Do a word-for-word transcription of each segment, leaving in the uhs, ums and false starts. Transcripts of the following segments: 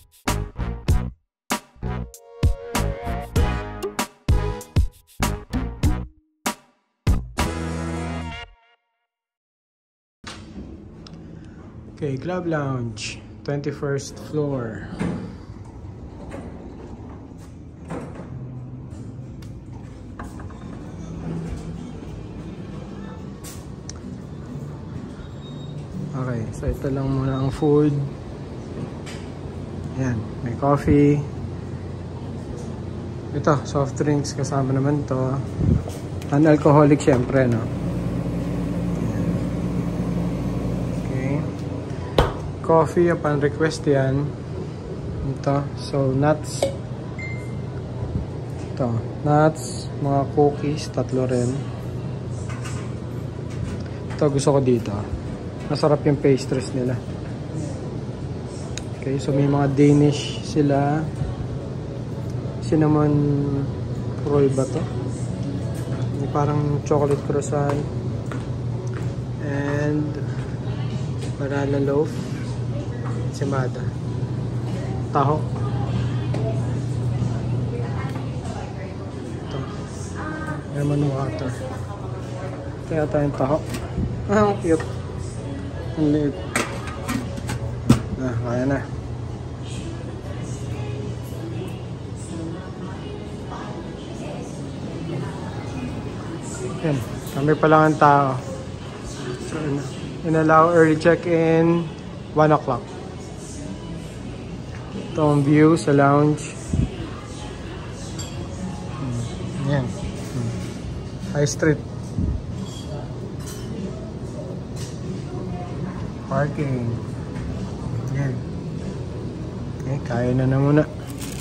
Okay, Club Lounge, twenty-first floor. Okay, so ito lang muna ang food. Ayan, may coffee. Ito, soft drinks kasama naman to. Non-alcoholic syempre, no? Coffee upon request yan. Ito. So, nuts. Ito. Nuts. Mga cookies. Tatlo rin. Ito gusto ko dito. Masarap yung pastries nila. Okay. So, may mga Danish sila. Cinnamon roll ba to? May parang chocolate croissant. And banana loaf. Simada. Taho. Ito. Lemon water. Kaya tayong taho. Ah, ang cute. Ang liit. Ah, kaya na. Yan. Kami pa lang ang tao. So, in-allow early check-in one o'clock. Ito ang view sa lounge. Yan. High Street. Parking. Yan. Okay, kaya na na muna.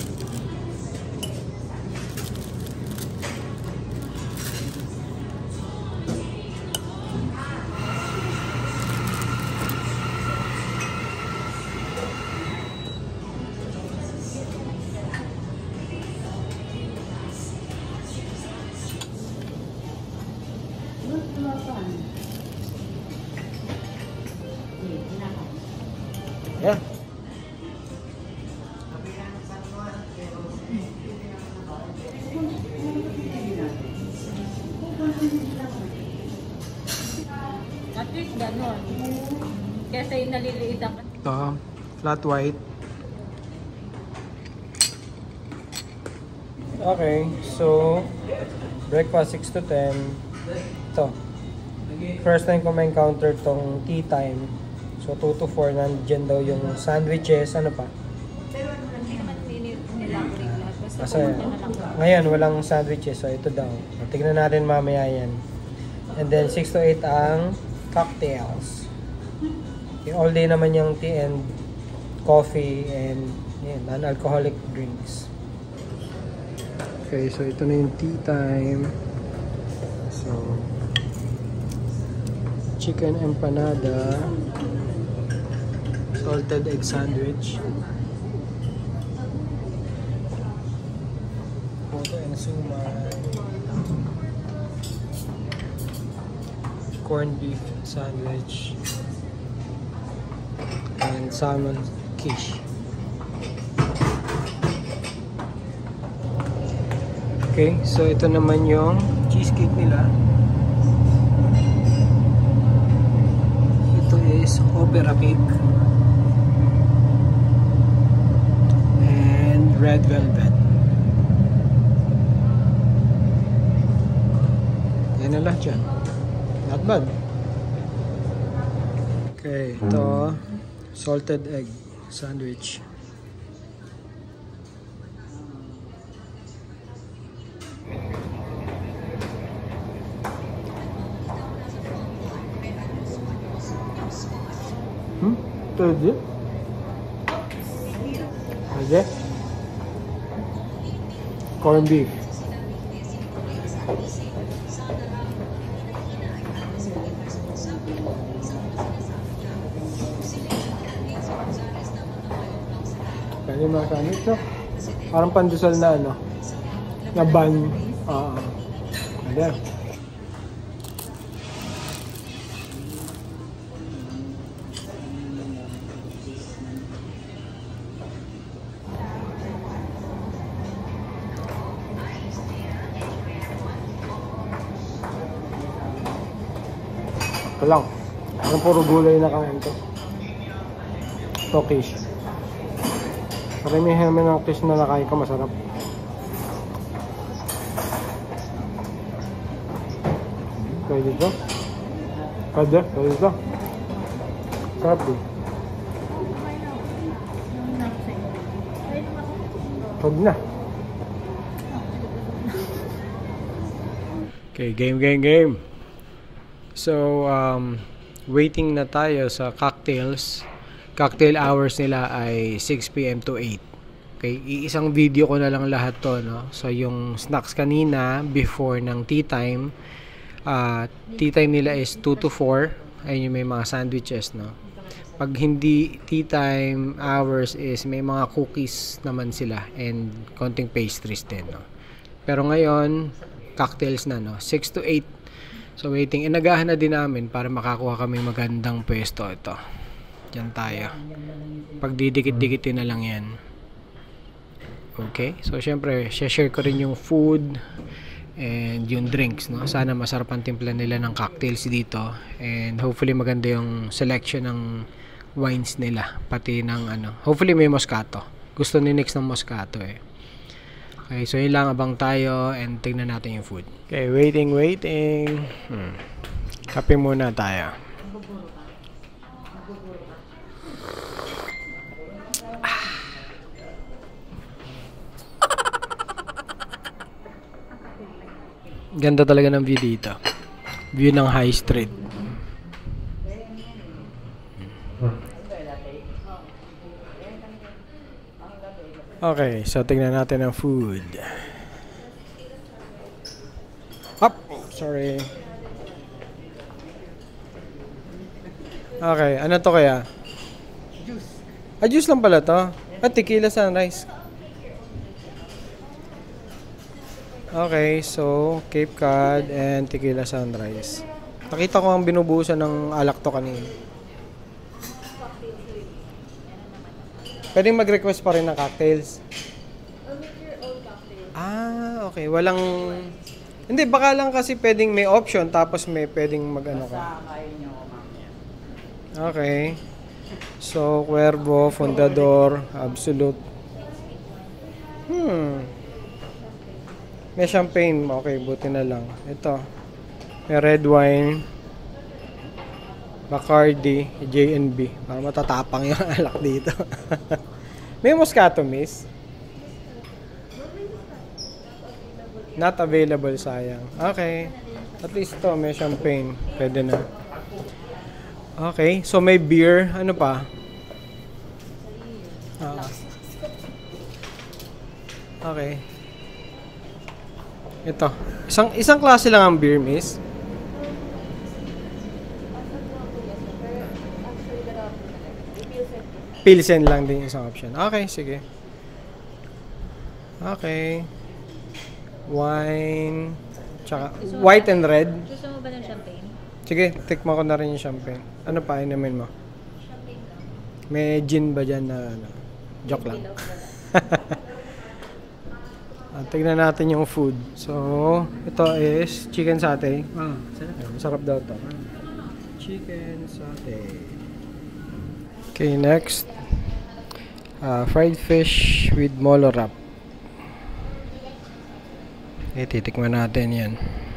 Yeah. At least gano'n. Kesa yung naliliit ako. Ito, flat white. Okay, so breakfast six to ten. Ito. First time ko ma-encounter tong tea time. So two to four, nandiyan daw yung sandwiches, ano pa? Pero ano lang, hindi naman nila-elaborate lahat. Basta Kasi pumunta na lang. ngayon walang sandwiches, so ito daw. Tignan natin mamaya yan. And then six to eight ang cocktails. Okay, all day naman yung tea and coffee and yeah, non-alcoholic drinks. Okay, so ito na yung tea time. So chicken empanada, salted egg sandwich, puto and suman, corned beef sandwich, and salmon quiche. Okay, so ito naman yung cheesecake nila. Ito is opera cake and red velvet. Yan na lahat yan. Not bad. Okay, ito salted egg sandwich. Hmm? Pwede? Pwede? Corned beef. Pwede makanit ito. Parang pandesal na ano. Na bun. Oo. Pwede. lang. Ang puro gulay na kain to. Ito quiche. Karamihan naman ng quiche na nakain ko masarap. Pwede ito. Pwede. Pwede ito. Sarap din. Pwede na. Okay, game, game, game. So, um, waiting na tayo sa cocktails. Cocktail hours nila ay six p m to eight. Okay, iisang video ko na lang lahat to, no? So, yung snacks kanina, before ng tea time, uh, tea time nila is two to four. Ayun yung may mga sandwiches, no? Pag hindi tea time hours is may mga cookies naman sila and konting pastries din, no? Pero ngayon, cocktails na, no? six to eight. So, waiting. Inagahan na din namin para makakuha kami magandang pwesto. Ito. Diyan tayo. Pagdidikit-dikitin na lang yan. Okay? So, syempre, share ko rin yung food and yung drinks, no? Sana masarap ang timpla nila ng cocktails dito. And hopefully maganda yung selection ng wines nila. Pati ng ano. Hopefully may Moscato. Gusto ni Nix ng Moscato eh. Okay, so yun lang, abang tayo and tignan natin yung food. Okay, waiting, waiting. Hmm. Kape muna tayo. Ah. Ganda talaga ng view dito. View ng High Street. Okay, so tingnan natin ang food. Up! Sorry. Okay, ano to kaya? Juice. Ah, juice lang pala to. Ah, tequila sunrise. Okay, so Cape Cod and tequila sunrise. Nakita ko ang binubuhusan ng alak to kanina. Pwedeng mag-request pa rin ng cocktails. Or make your own cocktail. Ah, okay. Walang... Hindi, baka lang kasi pwedeng may option tapos may pwedeng mag-ano ka. Okay. So, Cuervo, Fundador, Absolute. Hmm. May champagne. Okay, buti na lang. Ito. May red wine. Bacardi, J and B. Para matatapang yung alak dito. May Moscato, miss? Not available, sayang. Okay. At least ito, may champagne. Pwede na. Okay. So, may beer. Ano pa? Ah. Okay. Ito. Isang, isang klase lang ang beer, miss? Pilsen lang din isang option. Okay, sige. Okay. Wine. Tsaka, white and red. Gusto mo ba ng champagne? Sige, tikman ko na rin yung champagne. Ano pa, inumin mo? Champagne lang. May gin ba dyan na ano? Joke lang. Ah, tignan natin yung food. So, ito is chicken satay. Ah, sarap. Masarap daw to. Chicken satay. Okay, next. Uh, fried fish with molo wrap. Okay, titikman natin yan.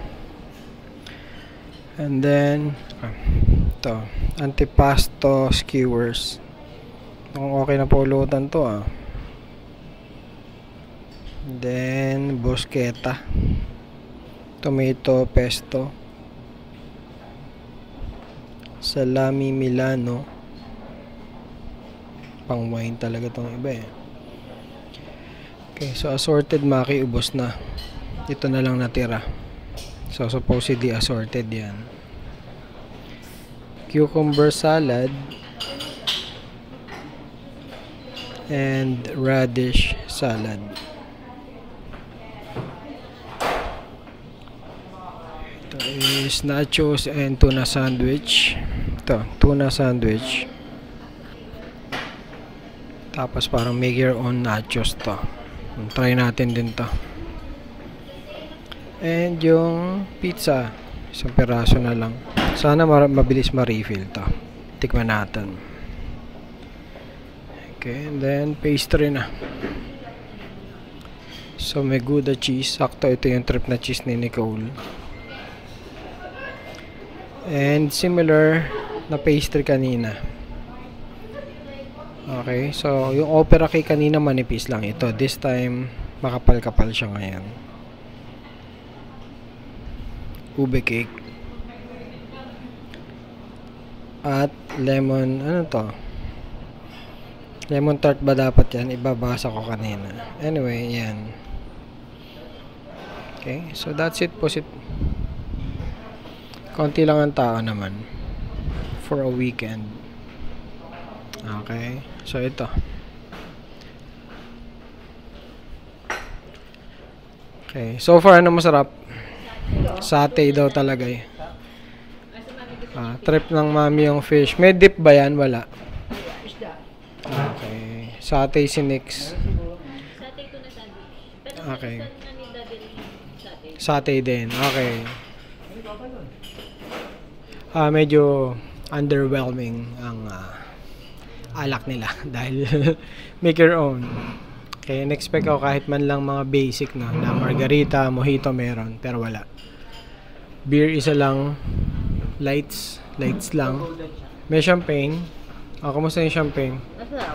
And then, uh, ito. Antipasto skewers. Okay na pulutan to ah. Then, bruschetta. Tomato pesto. Salami Milano. Pang wine talaga tong iba eh. Okay, so assorted maki ubos na. Ito na lang natira. So supposedly assorted yan. Cucumber salad and radish salad. Ito is nachos and tuna sandwich. Ito, tuna sandwich. Tapos parang make your own nachos to. Try natin din to. And yung pizza, isang peraso na lang. Sana mabilis ma-refill to. Tikman natin. Okay, and then pastry na. So may Gouda cheese. Sakto ito yung trip na cheese ni Nicole. And similar na pastry kanina. Okay, so yung opera cake kanina manipis lang ito. This time makapal-kapal siya ngayon. Ube cake. At lemon, ano to? Lemon tart ba dapat yan? Ibabasa ko kanina. Anyway, yan. Okay, so that's it po. Konti lang ang tao naman for a weekend. Okay, so ito. Okay, so far ano masarap? Satay daw talaga eh. Ah, trip ng mami yung fish. May dip ba yan? Wala. Okay, satay si Nix. Okay. Satay din. Okay. Ah, medyo underwhelming ang uh, alak nila dahil make your own. Okay, in-expect ko kahit man lang mga basic na, na margarita, mojito meron, pero wala. Beer isa lang, lights, lights lang. May champagne. Ah, kumusta yung champagne? Masarap.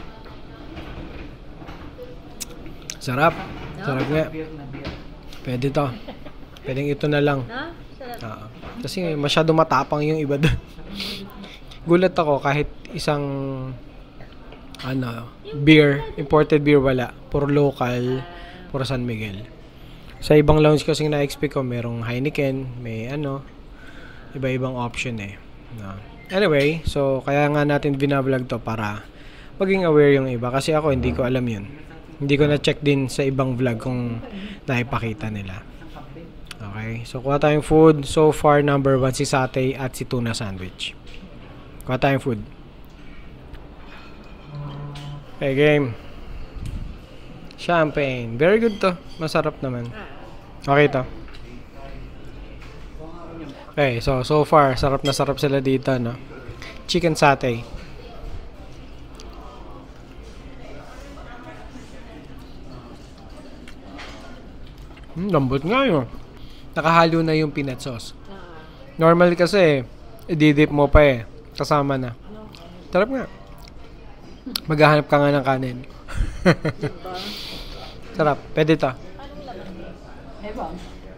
Sarap. Sarap nga. Pwede to. Pwedeng ito na lang. No? Sarap. Ah, kasi masyado matapang yung iba doon. Gulat ako kahit isang ano, beer, imported beer wala. Puro local, puro San Miguel. Sa ibang lounge kasi na-expect ko merong Heineken, may ano, iba-ibang option eh. No. Anyway, so kaya nga natin binablog to para maging aware yung iba kasi ako hindi ko alam yun. Hindi ko na-check din sa ibang vlog kung naipakita nila. Okay, so kuha tayong food. So far, number one si satay at si tuna sandwich. Kuha tayong food. Okay, game. Champagne. Very good to. Masarap naman. Okay to. Okay, so so far, sarap na sarap sila dito, no? Chicken satay. Hmm, lambot nga yun. Nakahalo na yung peanut sauce. Normal kasi, i-dip mo pa eh. Kasama na. Sarap nga. Maghahanap ka nga ng kanin. Sarap. Pwede to. Ewan.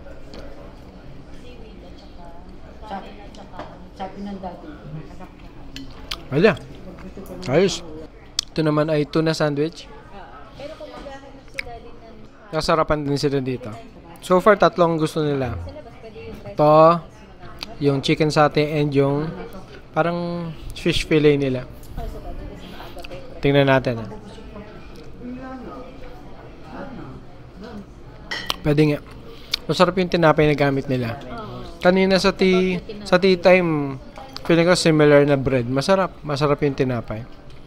Sabi ng dati. Wala. Ayos. Ito naman ay tuna sandwich. Pero kung maghahanap si daddy ng Nasarapan din sila dito. So far, tatlong gusto nila. sa labas, pwede yung rice. To, yung chicken satay and yung parang fish fillet nila. Tingnan natin. Ah. Pwede nga. Masarap yung tinapay na gamit nila. Kanina sa tea, sa tea time, feeling ko similar na bread. Masarap. Masarap yung tinapay.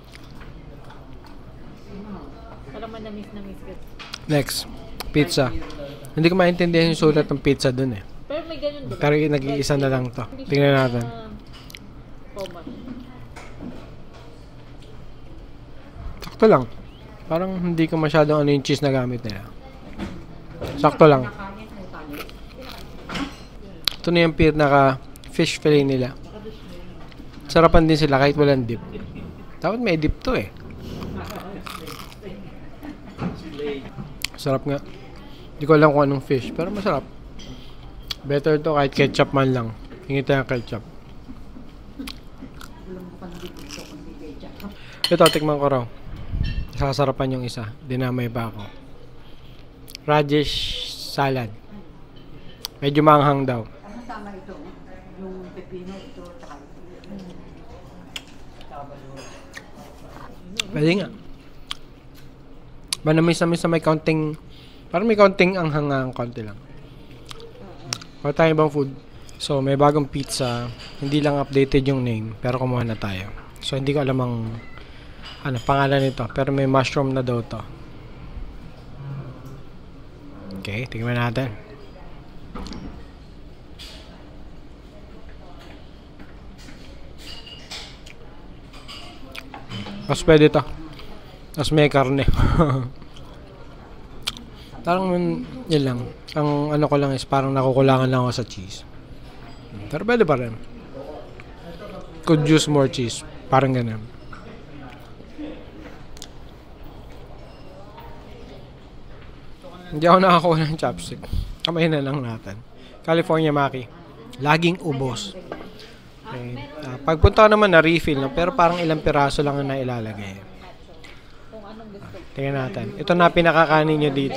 Parang manamis na miss ko. Next, pizza. Hindi ko maintindihan yung sulat ng pizza dun eh. Pero may ganun din. Pero nag-iisa na lang to. Tingnan natin. Sakto lang. Parang hindi ko masyadong ano yung cheese na gamit nila. Sakto lang. Ito na yung pinaka fish fillet nila. Sarapan din sila kahit walang dip. Dapat may dip to eh. Sarap nga. Hindi ko alam kung anong fish, pero masarap. Better to kahit ketchup man lang. Hingi tayo ng ketchup. Ito, tikman ko raw. Sasarapan yung isa. Dinamay pa ako. Radish salad. Medyo manghang daw. Ano tama ito? Yung pepino ito, tsaka Pwede nga. Manamis-namis na may counting, parang may counting anghang-ang konti lang. Wala tayong ibang food. So, may bagong pizza. Hindi lang updated yung name, pero kumuha na tayo. So, hindi ko alam ang ano, pangalan nito. Pero may mushroom na daw to. Okay, tingnan natin. Tapos pwede to. Tapos may karne. Parang yun lang. Ang ano ko lang is parang nakukulangan lang ako sa cheese. Pero pwede pa rin. Could use more cheese. Parang ganun. Hindi ako nakakuha ng chopstick. Kamay na lang natin. California Maki. Laging ubos. Okay. Uh, pagpunta ko naman na refill, no? Pero parang ilang piraso lang na ilalagay. Uh, tingnan natin. Ito na pinakakanin nyo dito.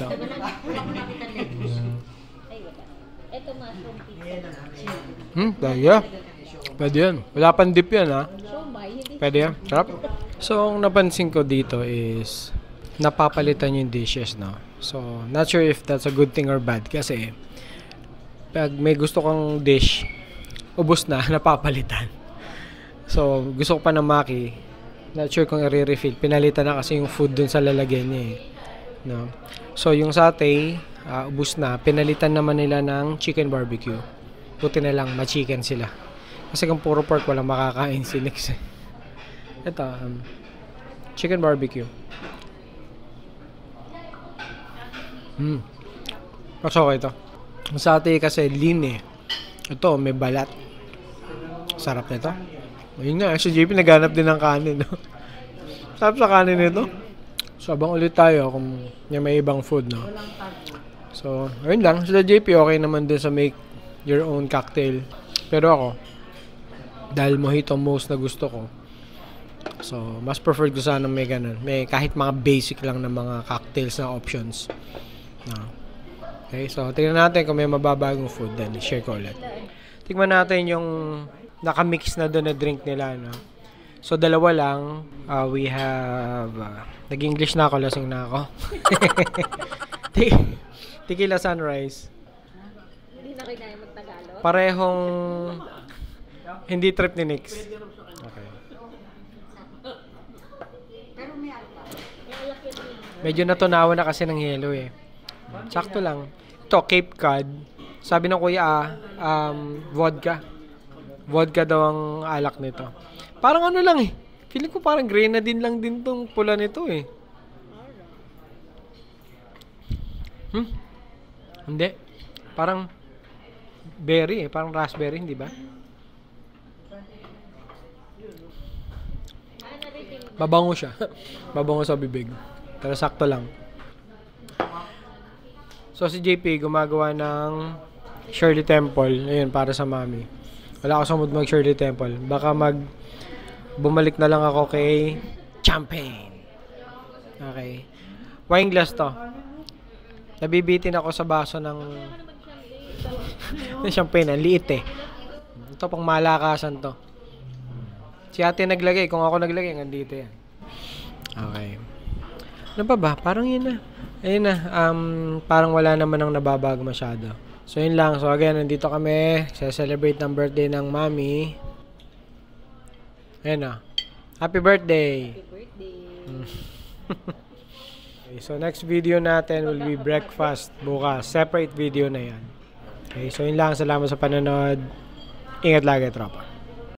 Hmm, dahil. Pwede yan. Wala pang dip yan, ha? Pwede yan. Sarap. So, ang napansin ko dito is napapalitan yung dishes, no? So, not sure if that's a good thing or bad kasi pag may gusto kang dish, ubos na, napapalitan. So, gusto ko pa ng Maki, not sure kung i-refill. Pinalitan na kasi yung food dun sa lalagyan niya eh. No? So, yung satay, uh, ubos na. Pinalitan naman nila ng chicken barbecue. Buti na lang, ma-chicken sila. Kasi kung puro pork, walang makakain si Nix. Ito, um, chicken barbecue. Hmm. Mas okay ito. Ang satay kasi lean eh. Ito, may balat. Sarap nito. Ayun nga, si J P naghanap din ng kanin. No? Sarap sa kanin nito. So, abang ulit tayo kung may ibang food, no? So, ayun lang. Sa J P, okay naman din sa make your own cocktail. Pero ako, dahil mojito most na gusto ko, so, mas preferred ko sana may ganun. May kahit mga basic lang na mga cocktails na options. No. Okay, so tingnan natin kung may mababagong food, then share ko ulit. Tingnan natin yung nakamix na doon na drink nila, no? So dalawa lang, uh, we have uh, nag-English na ako, lasing na ako. Tequila Sunrise. Hindi na kayo magtagalog? Parehong hindi trip ni Nix. Okay. Medyo natunawa na kasi ng yelo eh. Sakto lang. Ito, Cape Cod. Sabi ng kuya, ah, um, vodka. Vodka daw ang alak nito. Parang ano lang eh. Feeling ko parang grenadine lang din tong pula nito eh. Hmm? Hindi. Parang berry eh. Parang raspberry, hindi ba? Mabango siya. Mabango sa bibig. Pero sakto lang. So, si J P gumagawa ng Shirley Temple. Ayun, para sa mami. Wala ako sa mood mag Shirley Temple. Baka mag bumalik na lang ako kay champagne. Okay. Wine glass to. Nabibitin ako sa baso ng ng champagne. Ang liit eh. Ito pang malakasan to. Si ate naglagay. Kung ako naglagay, nandito yan. Okay. Ano pa ba? Parang yun na. Ayun na, um, parang wala naman ang nababago masyado. So, yun lang. So, again, nandito kami. Sa-celebrate ng birthday ng mami. Ayun na. Happy birthday! Happy birthday! Okay, so, next video natin will be breakfast bukas. Separate video na yan. Okay, so, yun lang. Salamat sa panonood. Ingat lagi, tropa.